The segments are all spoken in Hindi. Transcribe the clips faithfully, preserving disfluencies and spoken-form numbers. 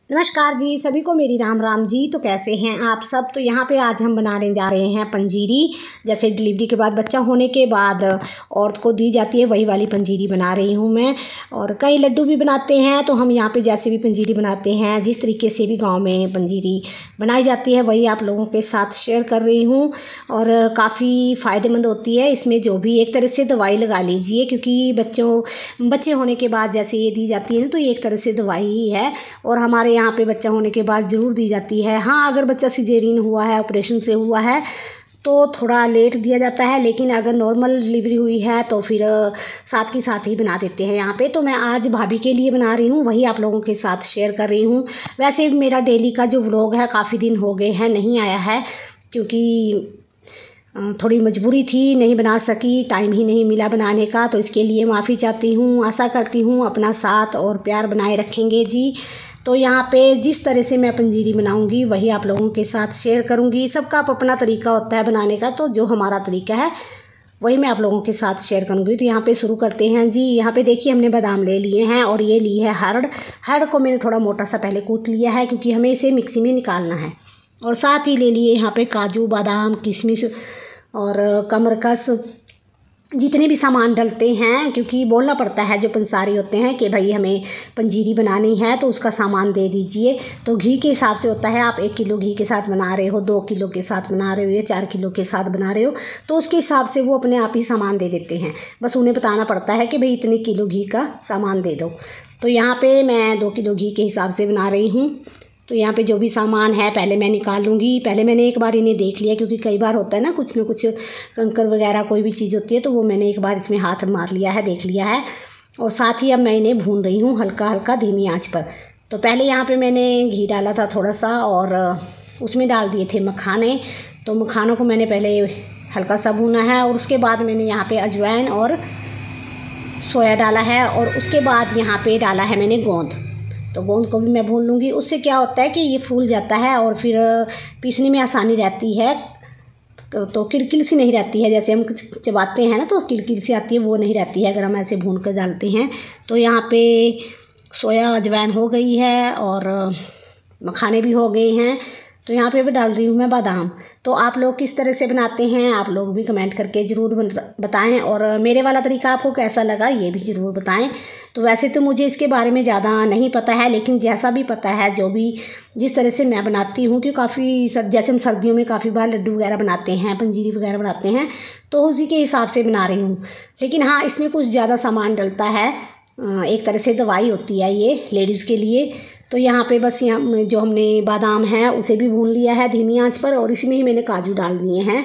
नमस्कार जी, सभी को मेरी राम राम जी। तो कैसे हैं आप सब। तो यहाँ पे आज हम बनाने जा रहे हैं पंजीरी। जैसे डिलीवरी के बाद बच्चा होने के बाद औरत को दी जाती है, वही वाली पंजीरी बना रही हूँ मैं। और कई लड्डू भी बनाते हैं, तो हम यहाँ पे जैसे भी पंजीरी बनाते हैं, जिस तरीके से भी गांव में पंजीरी बनाई जाती है, वही आप लोगों के साथ शेयर कर रही हूँ। और काफ़ी फ़ायदेमंद होती है। इसमें जो भी एक तरह से दवाई लगा लीजिए, क्योंकि बच्चों बच्चे होने के बाद जैसे ये दी जाती है ना, तो ये एक तरह से दवाई ही है। और हमारे यहाँ पे बच्चा होने के बाद ज़रूर दी जाती है। हाँ, अगर बच्चा सिजेरियन हुआ है, ऑपरेशन से हुआ है, तो थोड़ा लेट दिया जाता है, लेकिन अगर नॉर्मल डिलीवरी हुई है तो फिर साथ के साथ ही बना देते हैं यहाँ पे। तो मैं आज भाभी के लिए बना रही हूँ, वही आप लोगों के साथ शेयर कर रही हूँ। वैसे मेरा डेली का जो व्लॉग है, काफ़ी दिन हो गए हैं नहीं आया है, क्योंकि थोड़ी मजबूरी थी, नहीं बना सकी, टाइम ही नहीं मिला बनाने का। तो इसके लिए माफ़ी चाहती हूँ। आशा करती हूँ अपना साथ और प्यार बनाए रखेंगे जी। तो यहाँ पे जिस तरह से मैं पंजीरी बनाऊँगी, वही आप लोगों के साथ शेयर करूँगी। सबका अपना तरीका होता है बनाने का, तो जो हमारा तरीका है वही मैं आप लोगों के साथ शेयर करूँगी। तो यहाँ पे शुरू करते हैं जी। यहाँ पे देखिए, हमने बादाम ले लिए हैं और ये ली है हरड़। हरड़ को मैंने थोड़ा मोटा सा पहले कूट लिया है, क्योंकि हमें इसे मिक्सी में निकालना है। और साथ ही ले लिए यहाँ पे काजू, बादाम, किशमिश और कमरकस, जितने भी सामान डलते हैं, क्योंकि बोलना पड़ता है जो पंसारी होते हैं कि भाई हमें पंजीरी बनानी है तो उसका सामान दे दीजिए। तो घी के हिसाब से होता है, आप एक किलो घी के साथ बना रहे हो, दो किलो के साथ बना रहे हो या चार किलो के साथ बना रहे हो, तो उसके हिसाब से वो अपने आप ही सामान दे देते हैं। बस उन्हें बताना पड़ता है कि भाई इतने किलो घी का सामान दे दो। तो यहाँ पर मैं दो किलो घी के हिसाब से बना रही हूँ। तो यहाँ पे जो भी सामान है पहले मैं निकाल लूँगी। पहले मैंने एक बार इन्हें देख लिया, क्योंकि कई बार होता है ना, कुछ ना कुछ कंकर वगैरह कोई भी चीज़ होती है, तो वो मैंने एक बार इसमें हाथ मार लिया है, देख लिया है। और साथ ही अब मैं इन्हें भून रही हूँ हल्का हल्का धीमी आंच पर। तो पहले यहाँ पे मैंने घी डाला था थोड़ा सा, और उसमें डाल दिए थे मखाने। तो मखानों को मैंने पहले हल्का सा भूना है, और उसके बाद मैंने यहाँ पर अजवाइन और सोया डाला है, और उसके बाद यहाँ पर डाला है मैंने गोंद। तो गोंद को भी मैं भून लूँगी। उससे क्या होता है कि ये फूल जाता है और फिर पीसने में आसानी रहती है। तो किरकिर सी नहीं रहती है, जैसे हम चबाते हैं ना तो किरकिर सी आती है, वो नहीं रहती है अगर हम ऐसे भून कर डालते हैं। तो यहाँ पे सोया अजवाइन हो गई है और मखाने भी हो गए हैं। तो यहाँ पे भी डाल रही हूँ मैं बादाम। तो आप लोग किस तरह से बनाते हैं, आप लोग भी कमेंट करके ज़रूर बताएं, और मेरे वाला तरीका आपको कैसा लगा ये भी ज़रूर बताएं। तो वैसे तो मुझे इसके बारे में ज़्यादा नहीं पता है, लेकिन जैसा भी पता है, जो भी जिस तरह से मैं बनाती हूँ, कि काफ़ी सर जैसे हम सर्दियों में काफ़ी बार लड्डू वगैरह बनाते हैं, पंजीरी वगैरह बनाते हैं, तो उसी के हिसाब से बना रही हूँ। लेकिन हाँ, इसमें कुछ ज़्यादा सामान डलता है, एक तरह से दवाई होती है ये लेडीज़ के लिए। तो यहाँ पे बस यहाँ जो हमने बादाम है उसे भी भून लिया है धीमी आंच पर, और इसमें ही मैंने काजू डाल दिए हैं।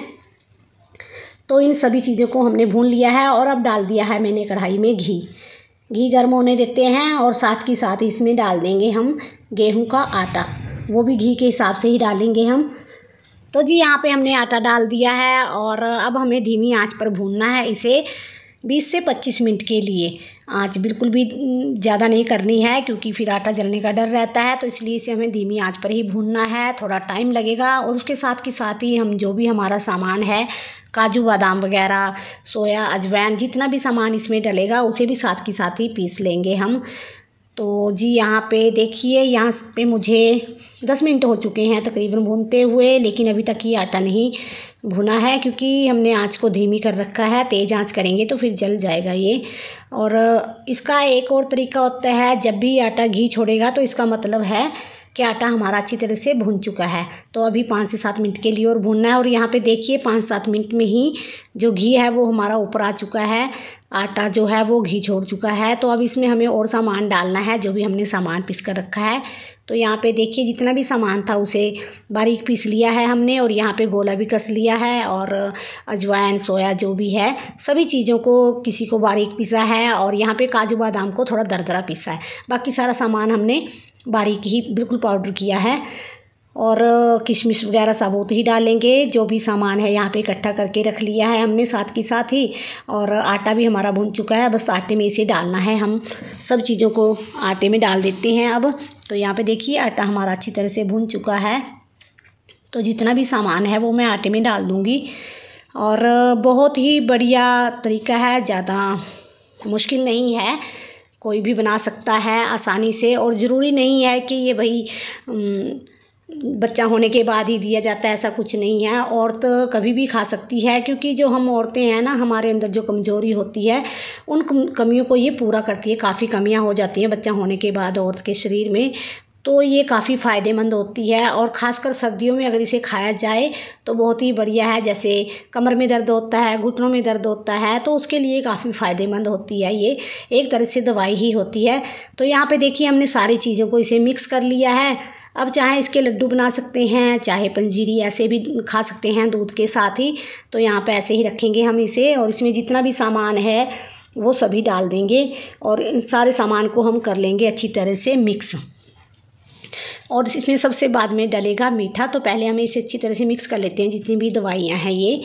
तो इन सभी चीज़ों को हमने भून लिया है, और अब डाल दिया है मैंने कढ़ाई में घी। घी गर्म होने देते हैं, और साथ के साथ इसमें डाल देंगे हम गेहूं का आटा, वो भी घी के हिसाब से ही डालेंगे हम। तो जी यहाँ पे हमने आटा डाल दिया है, और अब हमें धीमी आंच पर भूनना है इसे बीस से पच्चीस मिनट के लिए। आंच बिल्कुल भी ज़्यादा नहीं करनी है, क्योंकि फिर आटा जलने का डर रहता है, तो इसलिए इसे हमें धीमी आंच पर ही भूनना है। थोड़ा टाइम लगेगा, और उसके साथ के साथ ही हम जो भी हमारा सामान है, काजू बादाम वगैरह, सोया, अजवाइन, जितना भी सामान इसमें डलेगा उसे भी साथ के साथ ही पीस लेंगे हम। तो जी यहाँ पे देखिए, यहाँ पे मुझे दस मिनट हो चुके हैं तकरीबन भूनते हुए, लेकिन अभी तक ये आटा नहीं भुना है, क्योंकि हमने आंच को धीमी कर रखा है। तेज़ आंच करेंगे तो फिर जल जाएगा ये। और इसका एक और तरीका होता है, जब भी आटा घी छोड़ेगा तो इसका मतलब है कि आटा हमारा अच्छी तरह से भुन चुका है। तो अभी पाँच से सात मिनट के लिए और भूनना है। और यहाँ पे देखिए, पाँच सात मिनट में ही जो घी है वो हमारा ऊपर आ चुका है, आटा जो है वो घी छोड़ चुका है। तो अब इसमें हमें और सामान डालना है, जो भी हमने सामान पीस कर रखा है। तो यहाँ पे देखिए, जितना भी सामान था उसे बारीक पीस लिया है हमने, और यहाँ पे गोला भी कस लिया है, और अजवाइन, सोया जो भी है, सभी चीज़ों को किसी को बारीक पीसा है, और यहाँ पे काजू बादाम को थोड़ा दरदरा पीसा है। बाकी सारा सामान हमने बारीक ही बिल्कुल पाउडर किया है। और किशमिश वगैरह साबुत ही डालेंगे, जो भी सामान है यहाँ पे इकट्ठा करके रख लिया है हमने साथ के साथ ही। और आटा भी हमारा भुन चुका है, बस आटे में इसे डालना है। हम सब चीज़ों को आटे में डाल देते हैं अब। तो यहाँ पे देखिए, आटा हमारा अच्छी तरह से भुन चुका है। तो जितना भी सामान है वो मैं आटे में डाल दूँगी, और बहुत ही बढ़िया तरीका है, ज़्यादा मुश्किल नहीं है। कोई भी बना सकता है आसानी से, और ज़रूरी नहीं है कि ये भाई बच्चा होने के बाद ही दिया जाता है, ऐसा कुछ नहीं है। औरत कभी भी खा सकती है, क्योंकि जो हम औरतें हैं ना, हमारे अंदर जो कमज़ोरी होती है उन कमियों को ये पूरा करती है। काफ़ी कमियां हो जाती हैं बच्चा होने के बाद औरत के शरीर में, तो ये काफ़ी फ़ायदेमंद होती है। और ख़ासकर सर्दियों में अगर इसे खाया जाए तो बहुत ही बढ़िया है। जैसे कमर में दर्द होता है, घुटनों में दर्द होता है, तो उसके लिए काफ़ी फ़ायदेमंद होती है। ये एक तरह से दवाई ही होती है। तो यहाँ पे देखिए हमने सारी चीज़ों को इसे मिक्स कर लिया है। अब चाहे इसके लड्डू बना सकते हैं, चाहे पंजीरी ऐसे भी खा सकते हैं दूध के साथ ही। तो यहाँ पे ऐसे ही रखेंगे हम इसे, और इसमें जितना भी सामान है वो सभी डाल देंगे, और इन सारे सामान को हम कर लेंगे अच्छी तरह से मिक्स। और इसमें सबसे बाद में डलेगा मीठा। तो पहले हमें इसे अच्छी तरह से मिक्स कर लेते हैं जितनी भी दवाइयाँ हैं ये।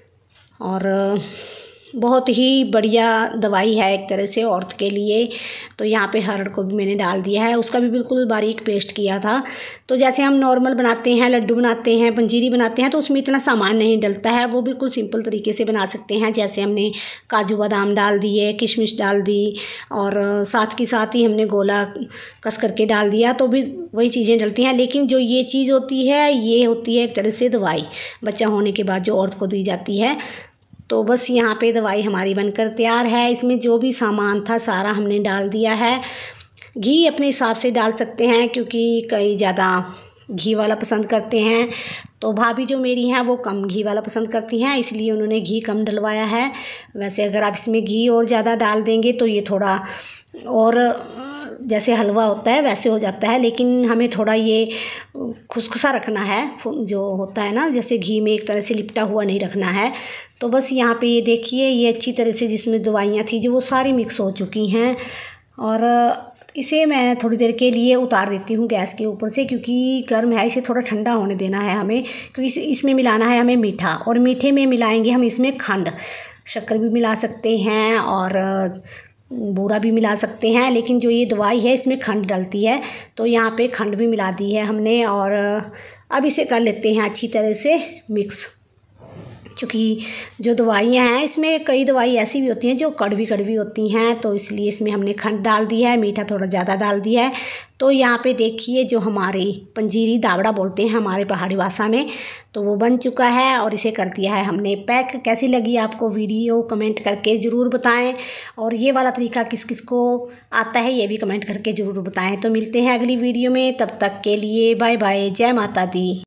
और बहुत ही बढ़िया दवाई है एक तरह से औरत के लिए। तो यहाँ पे हरड़ को भी मैंने डाल दिया है, उसका भी बिल्कुल बारीक पेस्ट किया था। तो जैसे हम नॉर्मल बनाते हैं, लड्डू बनाते हैं, पंजीरी बनाते हैं, तो उसमें इतना सामान नहीं डलता है, वो बिल्कुल सिंपल तरीके से बना सकते हैं। जैसे हमने काजू बादाम डाल दिए, किशमिश डाल दी, और साथ के साथ ही हमने गोला कस करके डाल दिया, तो भी वही चीज़ें डलती हैं। लेकिन जो ये चीज़ होती है, ये होती है एक तरह से दवाई, बच्चा होने के बाद जो औरत को दी जाती है। तो बस यहाँ पे दवाई हमारी बनकर तैयार है। इसमें जो भी सामान था सारा हमने डाल दिया है। घी अपने हिसाब से डाल सकते हैं, क्योंकि कई ज़्यादा घी वाला पसंद करते हैं। तो भाभी जो मेरी हैं वो कम घी वाला पसंद करती हैं, इसलिए उन्होंने घी कम डलवाया है। वैसे अगर आप इसमें घी और ज़्यादा डाल देंगे तो ये थोड़ा और जैसे हलवा होता है वैसे हो जाता है, लेकिन हमें थोड़ा ये खुसखुसा रखना है, जो होता है ना, जैसे घी में एक तरह से लिपटा हुआ नहीं रखना है। तो बस यहाँ पे ये देखिए, ये अच्छी तरह से जिसमें दवाइयाँ थी जो वो सारी मिक्स हो चुकी हैं। और इसे मैं थोड़ी देर के लिए उतार देती हूँ गैस के ऊपर से, क्योंकि गर्म है, इसे थोड़ा ठंडा होने देना है हमें। क्योंकि इसमें मिलाना है हमें मीठा, और मीठे में मिलाएंगे हम इसमें खंड। शक्कर भी मिला सकते हैं और बूरा भी मिला सकते हैं, लेकिन जो ये दवाई है इसमें खंड डलती है, तो यहाँ पे खंड भी मिला दी है हमने। और अब इसे कर लेते हैं अच्छी तरह से मिक्स, क्योंकि जो दवाइयाँ हैं इसमें कई दवाई ऐसी भी होती हैं जो कड़वी कड़वी होती हैं, तो इसलिए इसमें हमने खंड डाल दिया है, मीठा थोड़ा ज़्यादा डाल दिया है। तो यहाँ पे देखिए जो हमारी पंजीरी दावड़ा बोलते हैं हमारे पहाड़ी भाषा में, तो वो बन चुका है, और इसे कर दिया है हमने पैक। कैसी लगी आपको वीडियो कमेंट करके ज़रूर बताएं, और ये वाला तरीका किस किस को आता है ये भी कमेंट करके ज़रूर बताएं। तो मिलते हैं अगली वीडियो में, तब तक के लिए बाय बाय, जय माता दी।